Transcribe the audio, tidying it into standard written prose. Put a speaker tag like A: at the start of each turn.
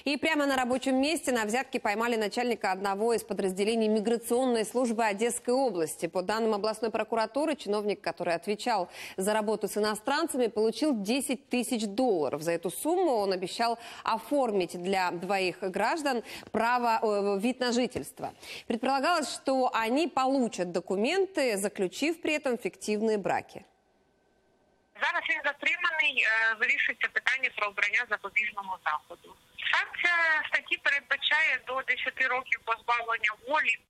A: И прямо на рабочем месте на взятке поймали начальника одного из подразделений миграционной службы Одесской области. По данным областной прокуратуры, чиновник, который отвечал за работу с иностранцами, получил 10 тысяч долларов. За эту сумму он обещал оформить для двоих граждан вид на жительство. Предполагалось, что они получат документы, заключив при этом фиктивные браки.
B: Зараз він затриманий, вирішується питання про обрання запобіжного заходу. Санкція статті передбачає до 10 років позбавлення волі